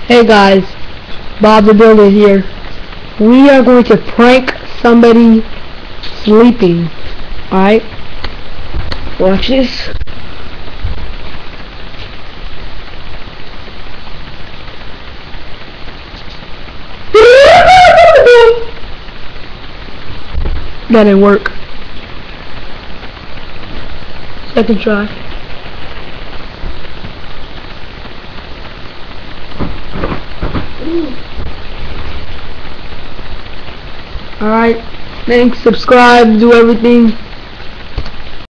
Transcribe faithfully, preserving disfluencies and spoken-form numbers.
Hey guys, Bob the Builder here. We are going to prank somebody sleeping. Alright? Watch this. That didn't work. Second try. Alright, thanks, subscribe, do everything.